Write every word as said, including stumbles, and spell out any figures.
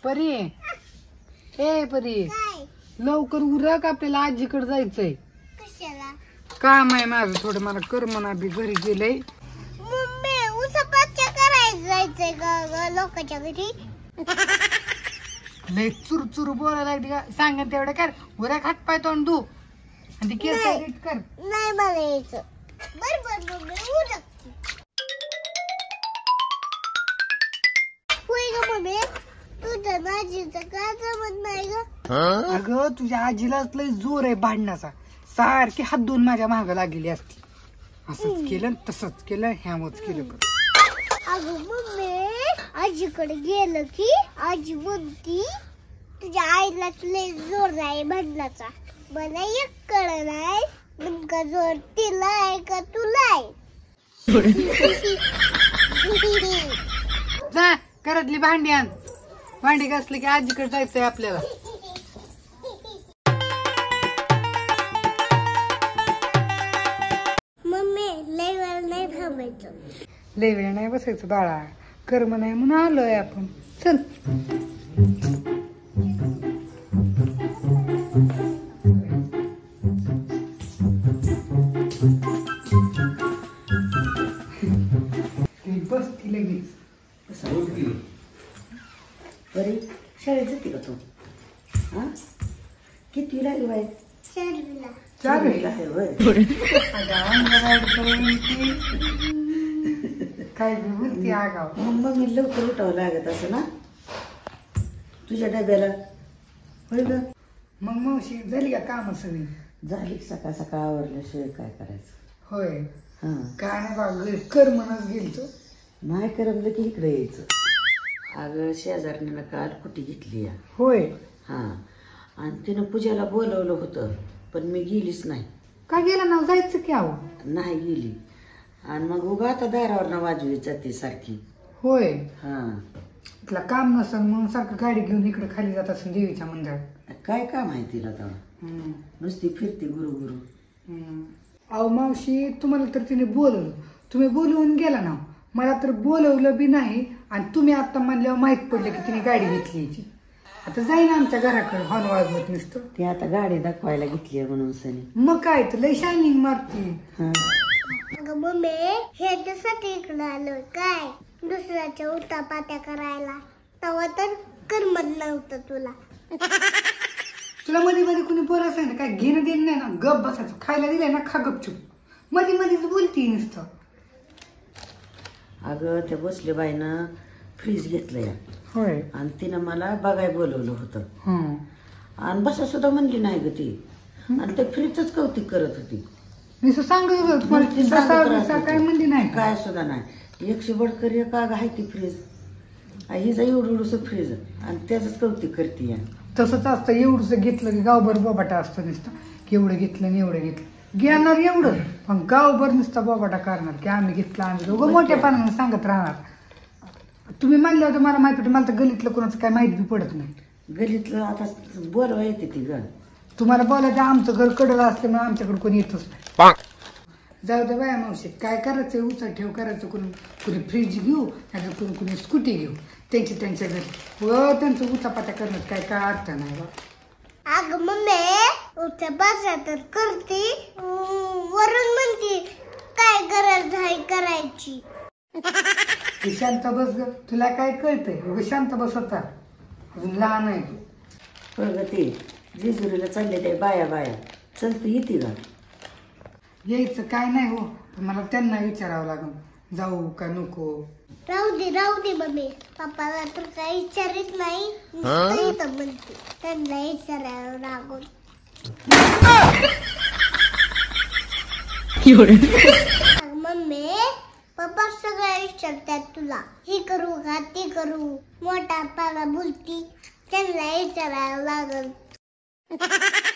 परी ए परी लवकर उरक, आपल्याला आजीकडे जायचंय. कशाला? काम आहे माझं थोडं, मला कर म्हणा बी घरी गेलंय. मम्मी उसापाच्या करायचं जायचंय का लोकांच्या घरी? लय चुर चुर बोलायला लागली का? सांगा तेवढं कर. उरक हात पाय तोंड धू आणि ती केस नीट कर. नाही मला यायचं. बर बर मम्मी उरक. होय ग मम्मी, तुझ्या आजीचं का जमत नाही ग? अगं तुझ्या आजीलाच लय जोर आहे भांडणाचा, सारखी हात धुवून माझ्या माग लागलेली असती. असंच केलं तसंच केलं ह्यामच केलं. अगं मम्मी, आजीकडे गेलं की आजी बोलती तुझ्या आईलाच लय जोर आहे भांडणाचा. मला एक कळ नाही नेमका जोर तिला आहे का तुला आहे. जा घरातली भांडी आण. भांडी घासली की आजीकडे जायचंय आपल्याला. मम्मी लय वेळ नाही थांबायचं. लय वेळ नाही बसायचं बाळा, कर्म नाही म्हणून आलोय आपण. चल बसती लगेच. बरी शाळेत जाते का तू? हा किती लागली बाई? शर्मिला चार आहे होय. काय बी बोलती आगाव. मग मग मी लवकर उठावं लागत असं ना तुझ्या डब्याला? होय ग. मग मावशी झाली का काम सगळी? झाली सकाळ सकाळ आवरल्याशिवाय काय करायचं. होय. हा काय नाही बा, कर म्हणच गेलतो. नाही करमलं की इकडे यायचं. अगं शेजारनीनं काल कुठे घेतली या. होय. हा आणि तिनं पूजाला बोलवलं होतं पण मी गेलीच नाही. का गेला ना? जायचं की आहो. नाही गेली. आणि मग उगा आता दारावर वाजवी जाते सारखी. होय. हा तिला काम नसल म्हणून सारखं गाडी घेऊन इकडे खाली जात असेल देवीच्या मंदिरात. काय काम आहे तिला तेव्हा? नुसती फिरते गुरु गुरु. अहो मावशी, तुम्हाला तर तिने बोलवलं, तुम्ही बोलवून गेला ना. मला तर बोलवलं बी नाही आणि तुम्ही आता म्हणल्यावर माहित पडलं की तिने गाडी घेतली याची. आता जाईन आमच्या घराकडे हॉर्न वाजवत नुसतं. ती आता गाडी दाखवायला घेतली म्हणून सनी. मग काय तर लय शायनिंग मारते. अगं मम्मी ह्याच्यासाठी इकडे आलोय काय दुसऱ्याच्या उतापात्या करायला. तेव्हा तर करमत नव्हतं तुला. तुला मध्ये मध्ये कुणी बोलायचं नाही ना, काय घेणं देणं नाही ना, गप बसायचं. खायला दिलंय ना खा गपचूप. मध्ये मध्येच बोलती नुसतं. अगं त्या बसले बाईनं फ्रीज घेतलंय. होय. आणि तिनं मला बघाय बोलवलं होतं. हम्म. आणि बसा सुद्धा म्हणली नाही ग ती. आणि ते फ्रीजच कौतिक करत होती. मी सांगत होतो तुम्हाला, काय म्हणली नाही काय सुद्धा नाही. एकशे बडकर एक आग आहे ती फ्रीज. हिचा एवढं फ्रीज आणि त्याच कौतिक करते या. तसंच असतं. एवढंच घेतलं की गावभर बोबाटा असतं नुसतं की एवढं घेतलं आणि एवढं घेतलं. घेणार एवढं पण गावभर नुसता बोबाटा करणार की आम्ही घेतलं आम्ही दोघं मोठ्या पानानं सांगत राहणार. तुम्ही म्हणलं होतं मला माहिती होतं. मला तर गलीतलं कोणाचं काय माहित बी पडत नाही. गलीतलं आता बोलवा येते ती ग. तुम्हाला बोलायचं आमचं घर कडलं असल्यामुळे आमच्याकडे कोणी येतच नाही. जाऊ दे बाया मावशी, काय करायचं उचल ठेव करायचं. कोणी कुणी फ्रीज घेऊ नाही तर कोणी कुणी स्कूटी घेऊ त्यांची त्यांच्या घरी व त्यांचं उचापात्या करण्यात काय काय अर्थ नाही बा. अगं मम्मी उठ्या बसा तर करते वरून म्हणते काय गरज आहे करायची. तू शांत बस ग, तुला काय कळतंय? शांत बस होता, अजून लहान आहे तू. प्रगती जेजुरीला चालले ते बाया बाया चलत येते का? यायचं काय नाही हो, मला त्यांना विचारावं लागेल जाऊ का नको. राहू दे राहू दे मम्मी, पप्पाला तर काही विचारित नाही नुसतं म्हणते. त्यांना विचारावं लागून. मम्मी पप्पा सगळं विचारतात तुला, हे करू का ते करू. मोठा पाला बोलती त्यांना विचारावं लागल.